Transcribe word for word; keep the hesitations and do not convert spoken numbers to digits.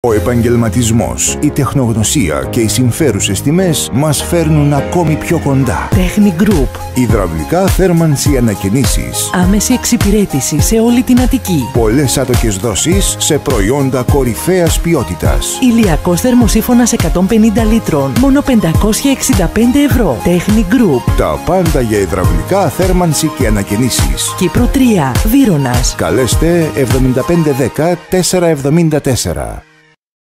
Ο επαγγελματισμός, η τεχνογνωσία και οι συμφέρουσες τιμές μας φέρνουν ακόμη πιο κοντά. Τέχνη Group. Υδραυλικά θέρμανση ανακαινήσεις. Άμεση εξυπηρέτηση σε όλη την Αττική. Πολλές άτοκες δόσεις σε προϊόντα κορυφαίας ποιότητας. Ηλιακός θερμοσύφωνας εκατόν πενήντα λίτρων. Μόνο πεντακόσια εξήντα πέντε ευρώ. Τέχνη Group. Τα πάντα για υδραυλικά θέρμανση και ανακαινήσεις. Κύπρο τρία. Βύρωνας. Καλέστε εβδομήντα πέντε δέκα τετρακόσια εβδομήντα τέσσερα.